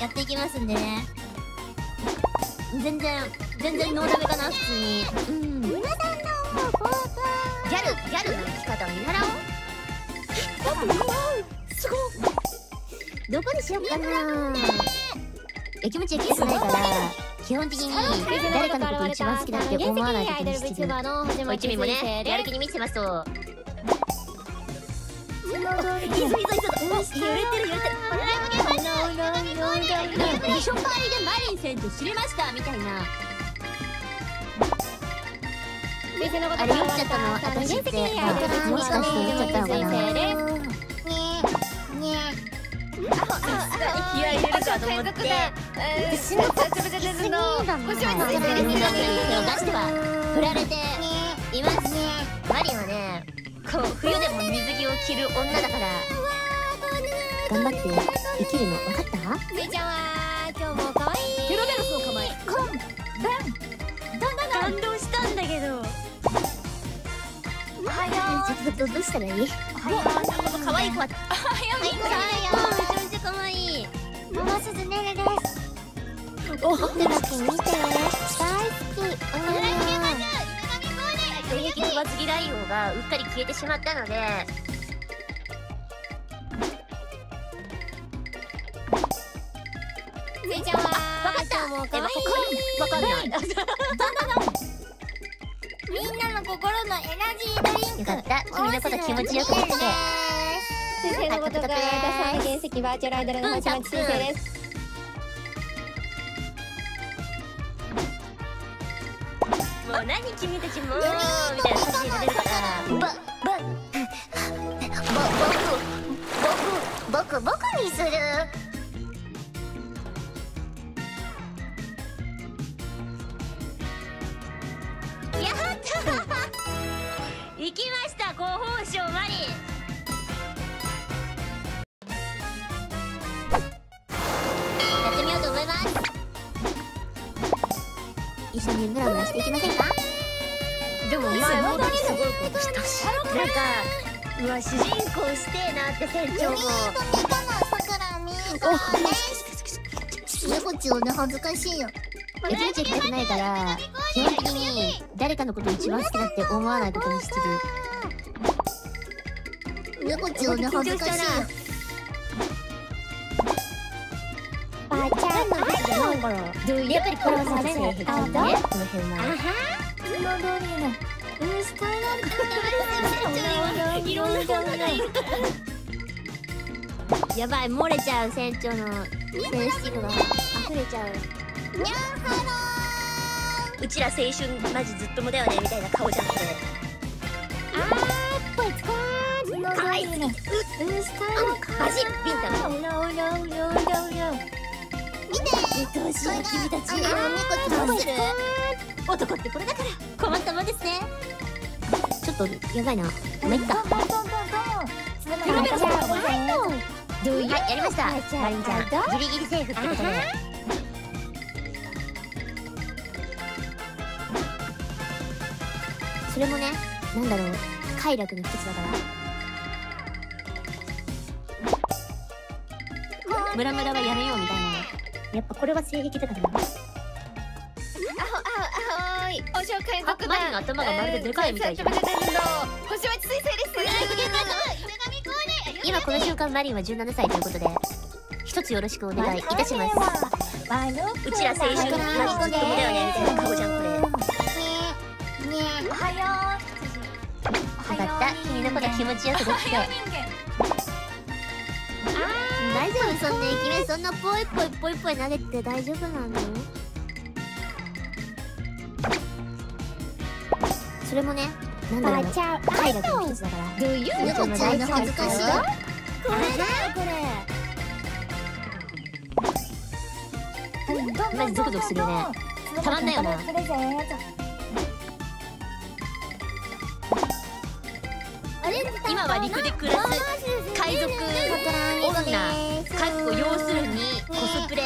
やっていきますんでね。全然ノーダメかな、普通に。 皆さんのギャルの生き方を見習おう。 すごい。 どこにしようかな。気持ち焼きやすないから基本的に誰かのこと一番好きだって思わないことにしてる。おいちみもね、やる気に満ちてますと。揺れてる。ビショパリでマリン選手知りましたみたいな。あれ酔っちゃったの私って。もしかして酔っちゃったのかな。気合い入れるかと思って私の手を出しては振られています。マリンはね、こう冬でも水着を着る女だから。頑張って生きるの分かった？ めちゃんは今日も可愛い。 ケロベロスの構え。感動したんだけど。 おはよう。 どうしたらいい？可愛い子は。めちゃめちゃ可愛い。 桃鈴ねるです。 お、 僕だけ見て。大好き。 現役のつぎライオンがうっかり消えてしまったので。 めちゃんはわかった。 もう可愛い。 わかんない。 みんなの心のエナジードリンク。 よかった。君のこと気持ちよく見てて。 先生のことが大原石バーチャルアイドルの星町先生です。 もう何君たちもみたいな感じで出るから。僕にする。やった行きました、候補賞マリン。やってみようと思います。一緒にムラムラしていきませんか？でも前もすごいことしたし、なんかうわ主人公してえなって船長も。 猫ちをね恥ずかしいよ。 気持ちよくたくないから基本的に誰かのこと一番好きだって思わないことにしてる。 猫ちをね恥ずかしいよ。ばあちゃんの話じゃないから。 やっぱりこれはされないって感じね。この辺は。 その通りの。スカイランドいろんなことがいる。やばい、漏れちゃう船長のセンシティブが溢れちゃう。 にゃんはうちら青春マジずっともだよねみたいな顔じゃなくて。 ぽいつかー。 かわいすぎ。 スカイランド。 マジビンタの。 見て。 どうしよう君たち。 猫ちどうする？ 男ってこれだから困ったもんですね。ちょっとやばいな。めった。はい、やりました。マリンちゃんギリギリセーフってことで。それもね、なんだろう、快楽の一つだから。ムラムラはやめようみたいな。やっぱこれは性癖だから。 お紹介続マリの頭がまるででかいみたいじゃん。 星町水星です。 今この瞬間マリンは17歳ということで一つよろしくお願いいたします。うちら青春マジずっともだよねみたいな顔じゃんこれ。 おはよよかった、君のこと気持ちよくできて。大丈夫？そんなイケメンそんなぽい投げて大丈夫なの？それもね、なんだろう、快楽の一つだから。 う。猫ちゃんの恥ずかしいよ。 これだよこれ。マジゾクゾクするよね。たまんないよな。今は陸で暮らす海賊女かっこ要するにコスプレ。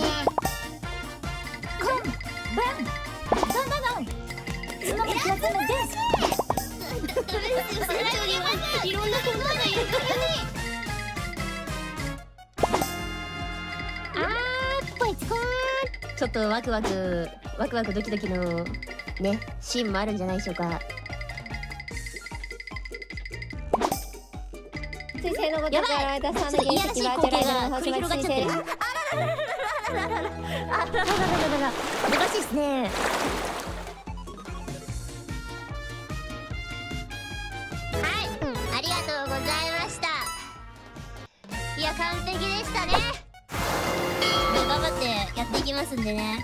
いろんなことがいるからね。 ちょっとワクワクドキドキのねシーンもあるんじゃないでしょうか。 水星のごとく現れた3の原石バーチャライダーの星町水星です。 おかしいですね。はい、ありがとうございました。いや完璧でしたね。頑張ってやっていきますんでね。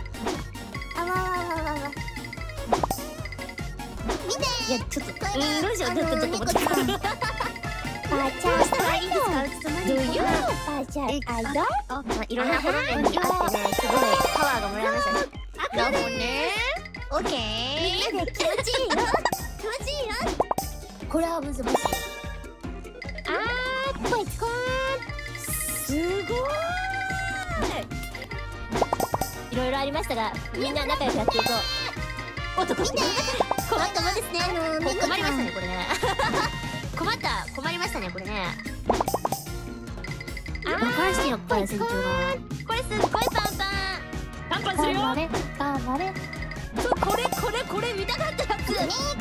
見て。いやちょっとどうしよう。ちょっと待って。 バーチャルアイドル。 どういうバーチャルアイドル。 いろんなホロ面にあってね、すごいパワーがもらえましたね。なるほどね。オッケー。みんなで気持ちいいよ。気持ちいいよ。これは難しい。 こいつこすごい。いろいろありましたが、みんな仲良くやっていこう。男見て。困ったもんですね。困りましたねこれね。困りましたねこれね。分からしてよっから船長が。これすっごいパンするよ。 頑張れ。 そうこれ見たかったやつ。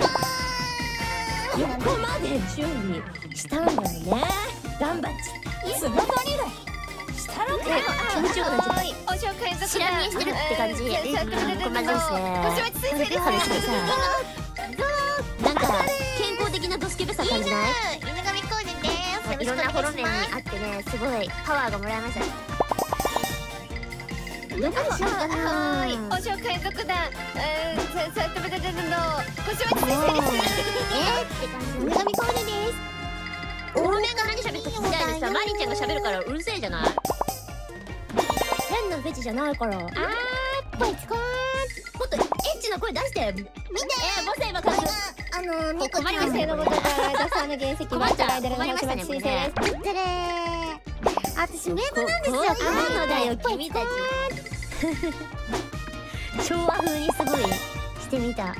横まで準備したんだよね。頑張っちゃった。すごいしたのかよ。気持ちよくなっちゃった。 お紹介続知ら見えしてるって感じ。こんな感じですね。 星町水星です。 なんか健康的なドスケベさ感じない？ 犬神コーデです。 いろんなホロ面にあってね、すごいパワーがもらえました。どこにしようかな。 お紹介続だ。星町水星です。 って感じ。犬神コーデです。ホロ面が何喋って聞きたいでさ、マリンちゃんが喋るからうるせえじゃない？変なフェチじゃないから。 こいつこもっとエッチな声出して。見て。ボセ今から困りましたよ。のごとく現れた3の原石バーチャライダルの星町水星です。 私メイドなんですよ。のだよ君たち。昭和風にすごいしてみた。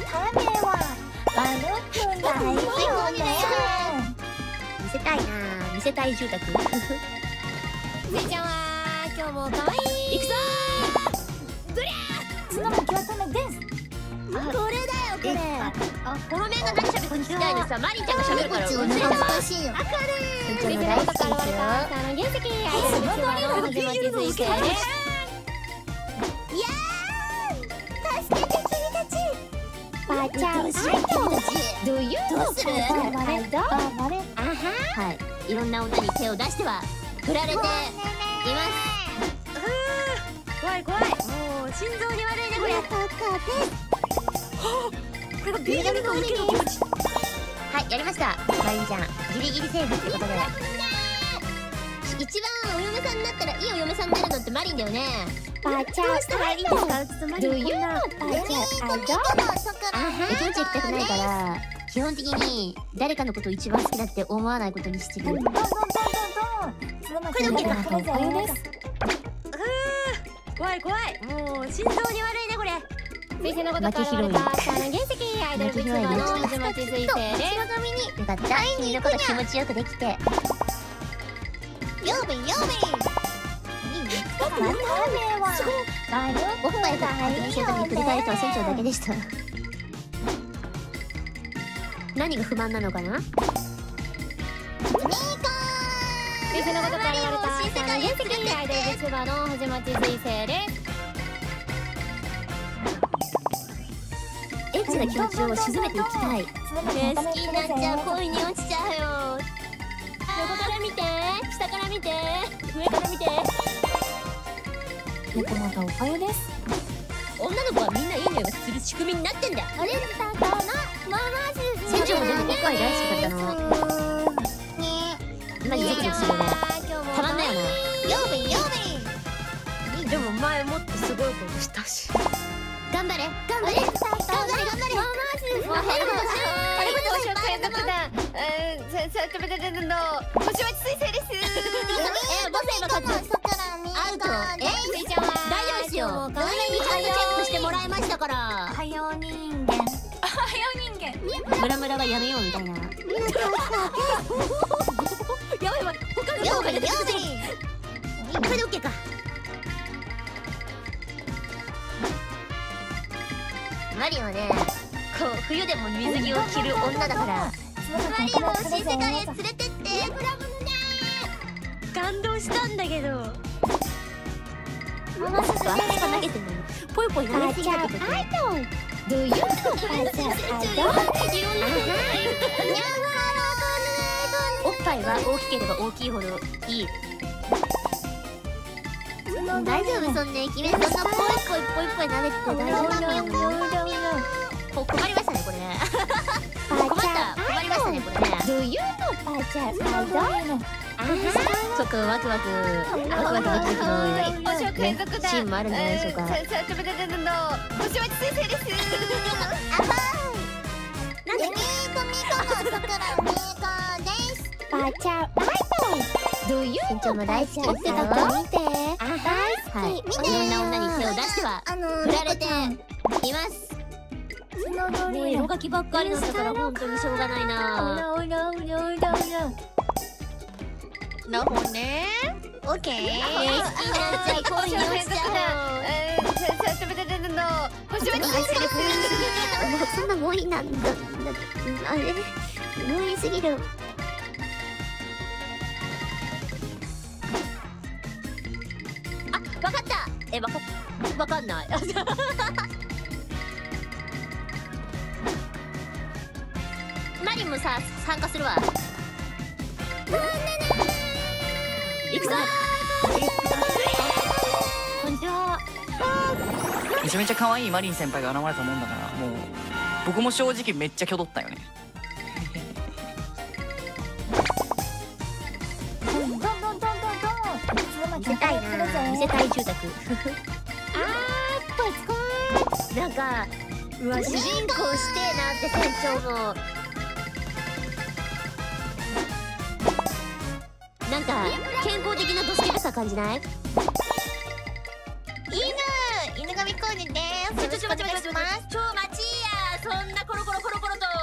見せたいな。見せたい住宅。 スイちゃんは今日も可愛い。 いくぞー。どりゃー。 角もきわためです。 これだよこれ。この面が何喋って聞きたいでさ、マリンちゃんが喋るからうるせえじゃない。 しいよ。 船長の大好きですよ。 原石アイドルの星町水星です。助けて君たち。バーチャルアイドル。 どうする？はい、いろんな女に手を出しては振られています。怖い。もう心臓に悪いねこれ。これがビリビリの受ける気持ち。はい、やりました。マリンちゃんギリギリセーフってことで。一番お嫁さんになったらいいお嫁さんになるのってマリンだよね。 バーチャルアイドル。どういうの？バーチャルアイドル。 気持ち行きたくないから基本的に誰かのことを一番好きだって思わないことにしてる。これで OK か。怖い。もう心臓に悪いねこれ。 水星のごとく現れた3の原石アイドルブチバの星町水星です。 よかった。君のこと気持ちよくできて。 ヨービン。 おっぱいが確認した時に振り返るとは船長だけでした。何が不満なのかな。 水星のごとく現れた3の原石アイドルブチバの星町水星です。 エッチな気持ちを沈めていきたい。好きになっちゃう。恋に落ちちゃうよ。横から見て、下から見て、上から見て。 猫またおかゆです。 女の子はみんないい匂いがする仕組みになってんだ。 あれだったな。 船長もでもおっぱい大好きだったの。今にゾクゾクするね。たまんないよな。 ヨービン。 でも前もっとすごいことしたし。頑張れ。 もうヘルプだ。星町水星です。 ボセ今勝つ。アウト。 スイちゃんは大丈夫ですよ。画面にちゃんとチェックしてもらいましたから。 はよ人間。 ムラムラはやめようみたいな。やばい。他の動画で出てきて。これで OK か。 マリンはねこう冬でも水着を着る女だから。マリンを新世界へ連れてって。 感動したんだけど。 ママスが投げてるのにポイポイ投げすぎだけど。どういうの？おっぱいは大きければ大きいほどいい。大丈夫そんね君そんなポイポイ投げて大丈夫？困りましたねこれね。困りましたねこれね。どういうのばあちゃん？ちょっとワクワクドキドキのシーンもあるんじゃないでしょうか。星町先生です。なんで？ばあちゃんどういう身長も大好きですよ。見て大好き。いろんな女に手を出しては振られています。もう絵描きばっかりなんだから本当にしょうがないな。なほね。オッケー。好きになっちゃう恋に落ちちゃう。そんな強引なんだ。あれ強引すぎる。あ、わかった。わかんない。マリンもさ参加するわ。いくぞ。こんにちは。 めちゃめちゃ可愛いマリン先輩が現れたもんだから、もう僕も正直めっちゃ挙動ったよね。 見せたいな。見せたい住宅。なんかうわ主人公してえなって船長も。なんか健康的なドスケベさ感じない？犬神コーネです。ちょ待ちます。ちょ待ちや。そんなコロコロと。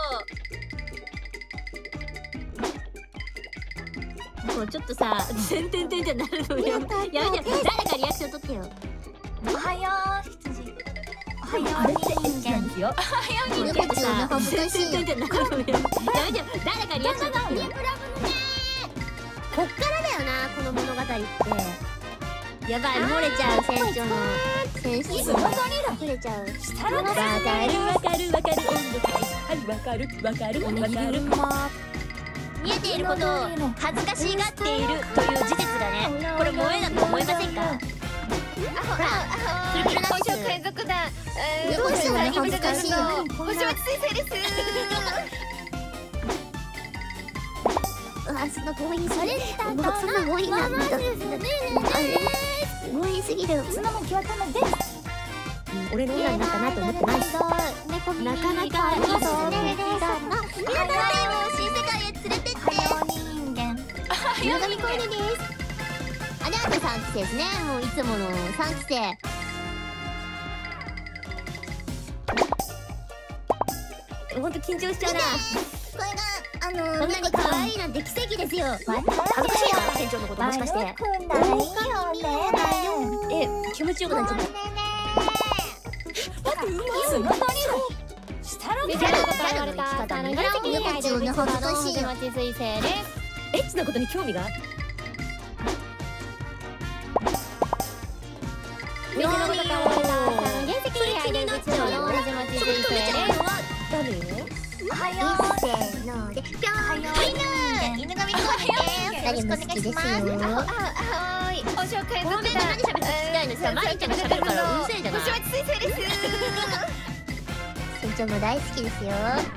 もうちょっとさ、てんってなるのよ。やめてよ。誰かリアクション取ってよ。 おはよう羊。おはよう人間ですよ。おはよう人間ってさ、 てんなるのよ。やめてよ。誰かリアクション取ってよ。こっからだよなこの物語って。やばい漏れちゃう船長のセンシティブが溢れちゃう。わかる温度見えていることを恥ずかしがっているという事実がねこれ萌えだと思いませんか？ほらプルプルナッツ海賊団どうしても恥ずかしい星町先生です。そんな強引すぎる。そんな強引なんだ。強引すぎる。 そんなもん決まったのです。 俺の女になったなと思ってます。なかなかありますね。皆さんを新世界へ連れてって。 人間。 犬神コーネです。あれあと3期生ですね。もういつもの3期生。ほんと緊張しちゃうな。これがこんなに可愛いなんて奇跡ですよ。恥ずかしいか船長のこともしかして。気持ちよくなっちゃった。 ギャルの生き方に命をね恥ずかしい。 エッチなことに興味が。 水のことから生まれた原石アイドル部長の藤町水星です。 誰よ？ おはよう。 せーのでぴょーん。犬神コーネです。誰も好きですよ。 はい。お紹介ごめんな何喋って聞きたいのさ。マリちゃんが喋るからうるせえじゃない。 星町水星です。 船長も大好きですよ。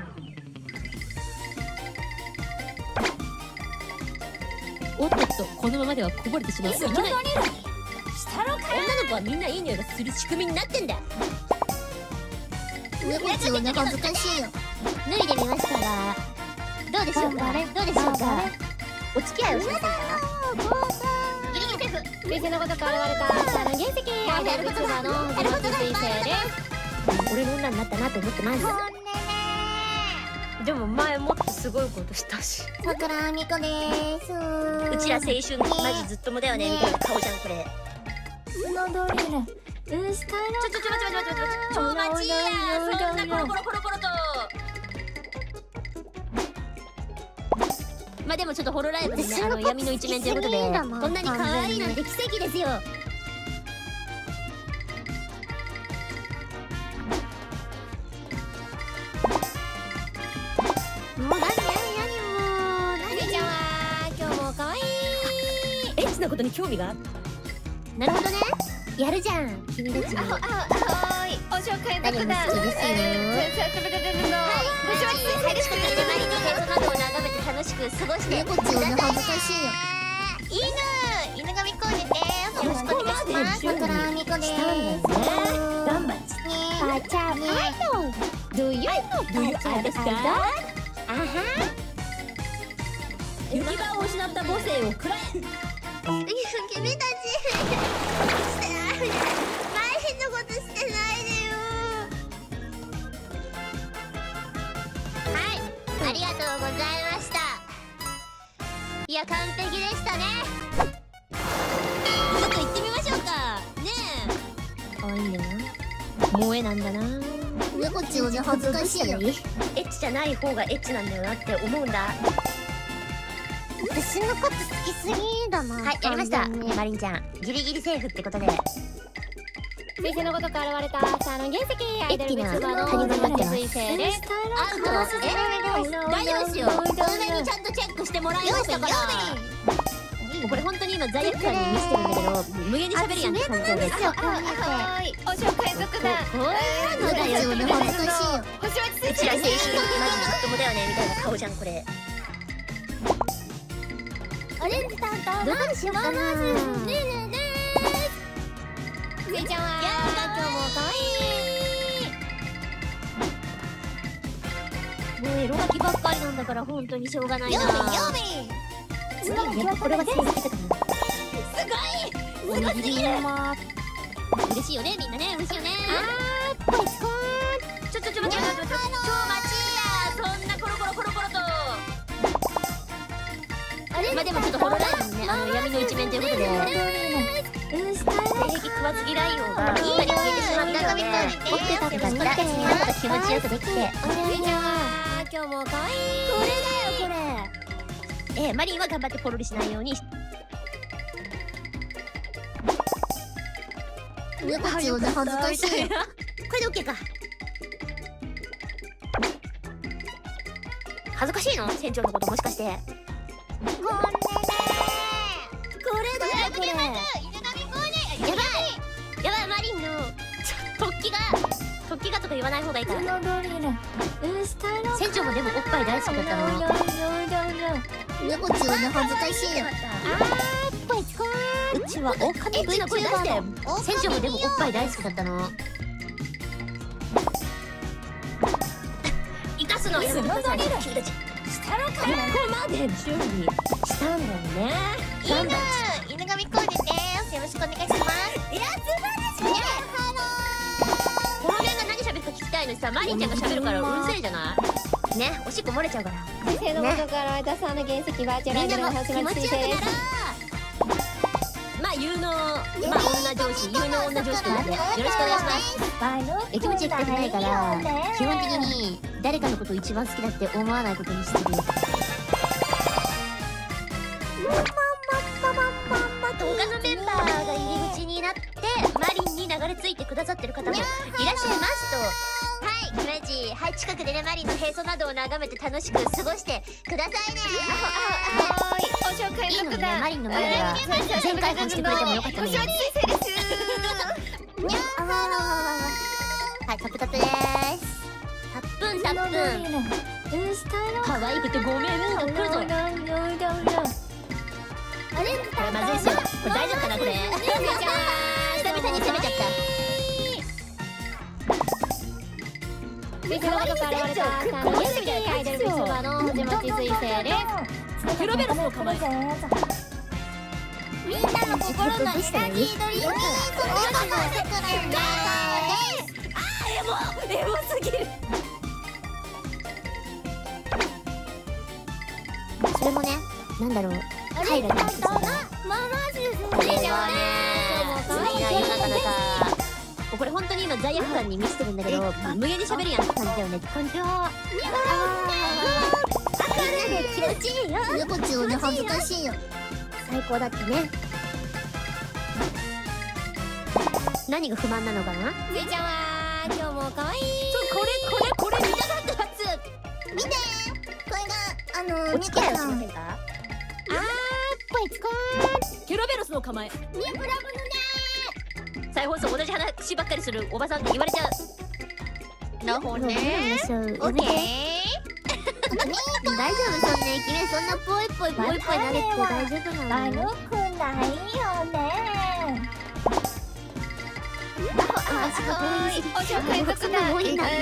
おっとっとこのままではこぼれてしまう。いけない。女の子はみんないい匂いがする仕組みになってんだ。脱ぐっていうの恥ずかしいよ。脱いでみましたがどうでしょうか。お付き合いをしませんか。ギリギリセーフ。 水のことから現れた原石アイドル部長の藤町水星です。 俺の女になったなと思ってます。 でも前もっとすごいことしたし。 桜みこです。うちら青春マジずっともだよねみたいな顔じゃんこれ。 待って超待ちやそんなコロコロコロコロと。まあでもちょっとホロライブでね、闇の一面ということで、こんなに可愛いなんて奇跡ですよ。もう何ちゃんは今日も可愛い。 エッチなことに興味が。なるほどね。やるじゃん。君たちに。 はい。お紹介特段。 ごしくてマリにヘッドなどを眺めて楽しく過ごして。猫ちゃんの恥ずかしいよ。犬神コーデです。よろしくお願いします。桜みこです。頑張って。 バチャアイドル。Do you know バチャアイドル？あは。 行き場を失った母性をくらえ。君たち前のことしてないでよ。はい、ありがとうございました。いや完璧でしたね。ちょっと行ってみましょうかねえ。 可愛いんだな。萌えなんだな。 猫ちゃんね恥ずかしいよ。エッチじゃない方がエッチなんだよなって思うんだ。私のこと好きすぎだな。はい、やりました。マリンちゃんギリギリセーフってことで。 彗星のごとく現れたサロン原石アイドル VTuber の星町彗星です。 アウト。大丈夫ですよ。多めにちゃんとチェックしてもらいましたから。これ本当に今罪悪感に満ちてるんだけど、無限に喋るやんって感じですよ。 はい。お紹介特段。 こういうのだよ。恥ずかしいよ。 星町彗星。 うちら青春のマジの子供だよねみたいな顔じゃんこれ。 オレンジ担当どこにしようかな。 ねえねえねえ。めいちゃんは今日も可愛い。 もうエロ書きばっかりなんだから本当にしょうがないな。やっぱこれは正義だからすごいすごすぎる。嬉しいよねみんなね。嬉しいよね。 ポイスコーン。 ちょ超待ちやそんなコロコロコロコロと。まあでもちょっとホロライブにね闇の一面ということで性癖食わず嫌い王が2人消えてしまったので起きてたからなってみんなと気持ちよくできて。 めいちゃんは今日も可愛い。 これだよこれ。マリンは頑張ってポロリしないように。猫ちゃんね恥ずかしい。これで OK か。恥ずかしいの船長のこともしかして。これだよこれ。やばいマリンの突起がとか言わない方がいいから。船長もでもおっぱい大好きだったの。猫ちゃんね恥ずかしいよ。うちはオオカミ V の声出して。船長もでもおっぱい大好きだったの。生かすのやめてください君たち。ここまで準備したんだよね。犬神コーデです。よろしくお願いします。いや素晴らしい。この辺が何喋るか聞きたいのにさ、マリンちゃんが喋るからうるせえじゃないね。おしっこ漏れちゃうから。 彗星のごとく現れたサロン原石バーチャルアイドルの星町彗星です。 まあ有能女上司ということでよろしくお願いします。気持ちよくないから基本的に誰かのことを一番好きだって思わないことにしてる。他のメンバーが入り口になってマリンに流れ着いてくださってる方もいらっしゃいますと。はい、イメージ。はい、近くでねマリンの平素などを眺めて楽しく過ごしてくださいね。 お紹介いいのにね、マリンの前では全開放してくれてもよかったのに。はい、タプタプです。タップンタップン。可愛くてごめんが来るぞ。これまずいっすよ。これ大丈夫かなこれ。久々に攻めちゃった。 彗星のごとく現れたサロン原石アイドル VTuber の星町彗星です。 ケロベロスの構え。みんなの心のエナジードリンク。エモすぎる。それもね、なんだろう。カイラの一つだな。これはね、いいな、なかなか。 今罪悪感に満ちてるんだけど無限に喋るやんって感じだよね。こんにちは。みんなで気持ちいいよ。猫ちをね恥ずかしいよ。最高だってね。何が不満なのかな。 ついちゃんは今日も可愛い。 これ見たかったやつ。見て。これがお付き合いをしませんか。ぽいつこー。 ケロベロスの構え。 再放送同じ話ばっかりするおばさんって言われちゃう。なるほどね。オッケー。大丈夫そんね君そんなぽいぽいなれって大丈夫なの。 悪くないよね。 すごい。 お紹介得だ。 多いな。エ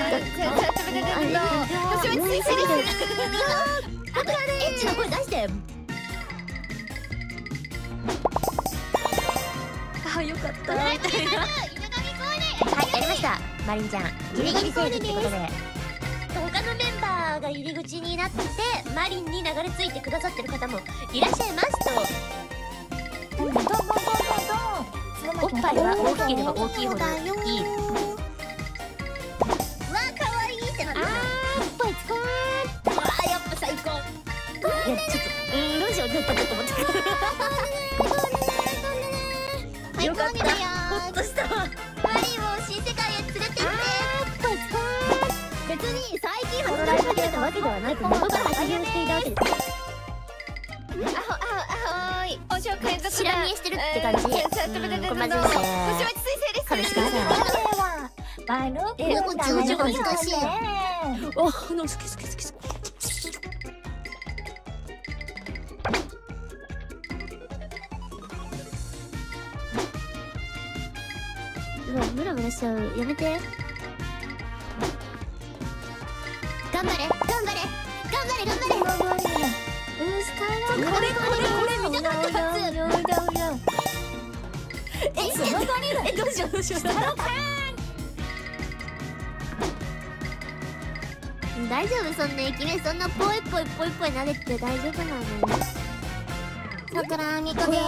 ッチな声出して。あ、よかったみたいな。はい、やりました。マリンちゃん、ギリギリセーフってことで。他のメンバーが入り口になってマリンに流れ着いてくださってる方もいらっしゃいますと。おっぱいは大きければ大きいほどいい。うわ、可愛いってなってる。 ぽいつこー。 わあ、やっぱ最高。いや、ちょっとどうしようちょっと思ってた。よかった。ほっとしたわ。マリンを新世界へ連れてって。 ぽいつこー。 別に最近始まり始めたわけではなく元から始めていたわけです。 お紹介得だ。 しらみえしてるって感じ。これまずいね。彼氏がさ。こっちの自分難しい。 お、好き。 うわ、ムラムラしちゃう。やめて。頑張れ。これ見たかったやつ。どうしよう。大丈夫そんな君そんなぽいなれって大丈夫なの。さくらみこです。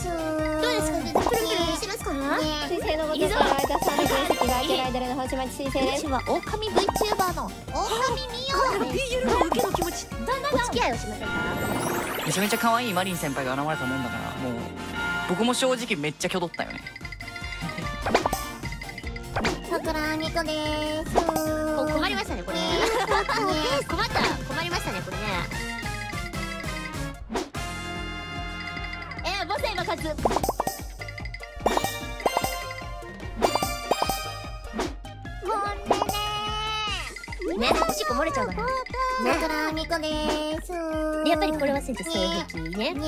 どうですか。プルプルしてますか。 水星のごとから出される石がアイドルの星町水星です。 私は狼 VTuber の狼みよ。 ビールの受けの気持ち。 お付き合いをしませんか。 めちゃめちゃ可愛いマリン先輩が現れたもんだからもう僕も正直めっちゃ挙動ったよね。 さくらみこです。困りましたねこれ。困りましたねこれね。母性爆発。ね、おしっこ漏れちゃうから。さくらみこです。やっぱりこれは性癖ね。この辺は。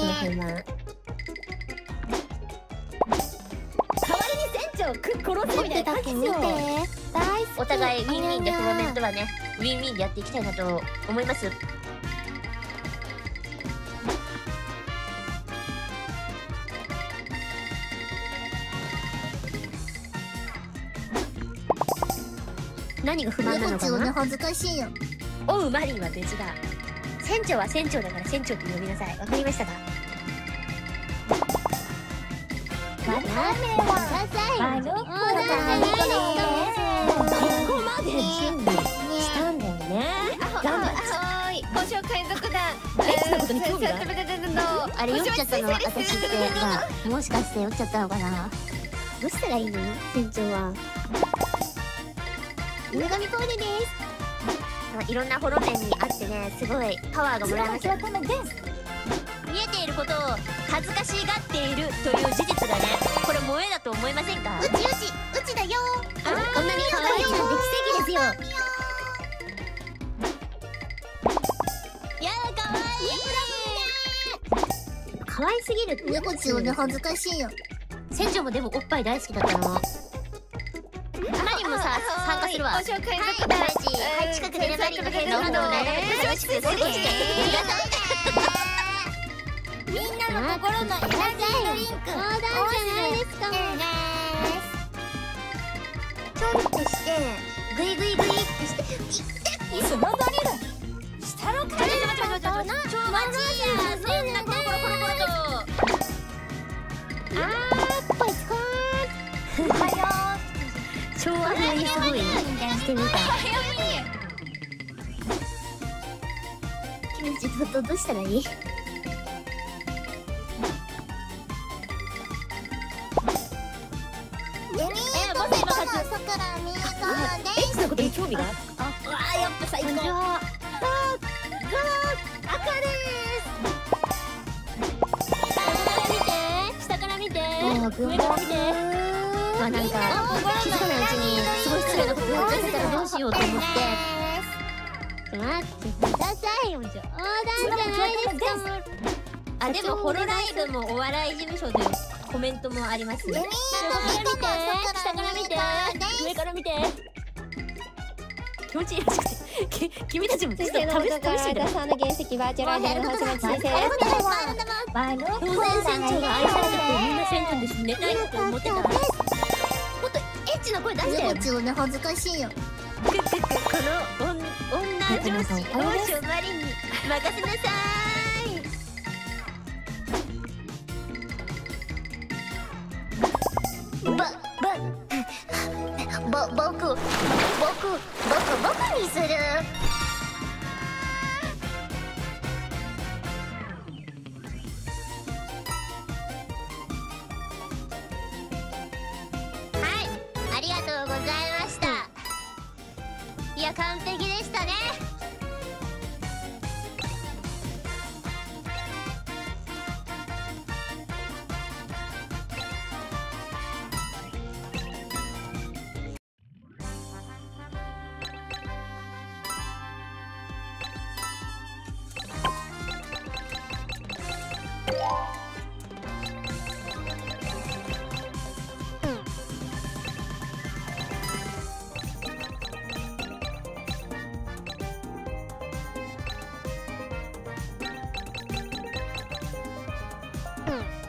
代わりに船長殺せみたいな感じですよ。 お互いウィンウィンでコメントはねウィンウィンでやっていきたいなと思います。何が不満なのかな。恥ずかしいよ。おうマリンは別だ。船長は船長だから船長って呼びなさい。わかりましたか。 ここまで準備したんだよね。頑張って。ご紹介得だ。 エッチなことに興味がある。 あれ酔っちゃったの私ってもしかして酔っちゃったのかな。どうしたらいいの船長は。犬神コーデです。いろんなホロ面にあってねすごいパワーがもらえます。見えていることを恥ずかしがっているという事実がねこれ萌えだと思いませんか。うちだよ。こんなに可愛いなんて奇跡ですよ。可愛すぎる。猫ちをね恥ずかしいよ。船長もでもおっぱい大好きだったの。マリンもさ参加するわ。はい、近くでねマリンの変な音をね楽しく過ごしてください。みんなの心のエナジードリンク。冗談じゃないですか。ちょんってしてグイグイグイってしていつまばれる。下の階段ちょ待ちや。そんなコロコロと。 ぽいつこー。おはよう。 昭和風にすごいしてみた。キムチどうしたらいい？ エッチなことに興味がある。やっぱ最高。 下から見て上から見て。まあなんか気づかないうちにすごい失礼なことやっちゃってたらどうしようと思って。待ってくださいよ。冗談じゃないですか。 あ、でもホロライブもお笑い事務所というコメントもありますね。下から見て上から見て。 気持ちいいらしくて。君たちもちょっと試してみた。 さんの原石バーチャルアイドル橋本先生です。 東西船長が愛されててみんなセンターです寝たいって思ってた。もっとエッチな声出してよ。エッチをね恥ずかしいよ。この女上司欧州マリンに任せなさい。僕にする。ありがとうございました。いや完璧でしたね。うん